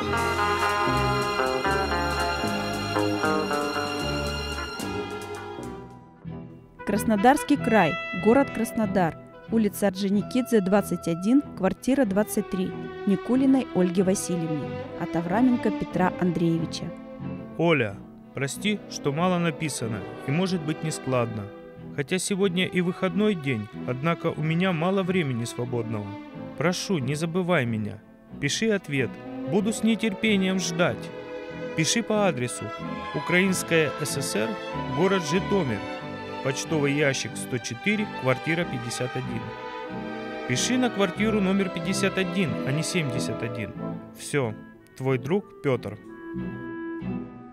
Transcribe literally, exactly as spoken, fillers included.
Краснодарский край, город Краснодар, улица Орджоникидзе, двадцать один, квартира двадцать три, Никулиной Ольге Васильевне, от Авраменко Петра Андреевича. Оля, прости, что мало написано и может быть нескладно. Хотя сегодня и выходной день, однако у меня мало времени свободного. Прошу, не забывай меня. Пиши ответ, буду с нетерпением ждать. Пиши по адресу Украинская ССР, город Житомир, почтовый ящик сто четыре, квартира пятьдесят один. Пиши на квартиру номер пятьдесят один, а не семьдесят один. Все, твой друг Петр.